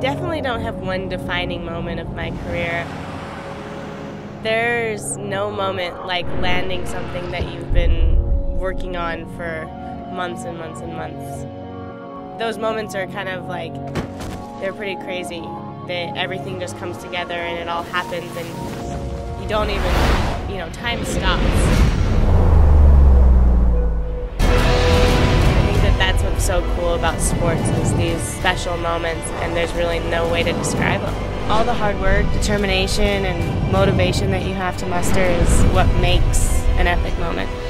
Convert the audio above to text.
definitely don't have one defining moment of my career. There's no moment like landing something that you've been working on for months and months and months. Those moments are kind of like, they're pretty crazy. Everything just comes together and it all happens and you don't even, time stops. I think that that's what's so cool about sports is these special moments, and there's really no way to describe them. All the hard work, determination, and motivation that you have to muster is what makes an epic moment.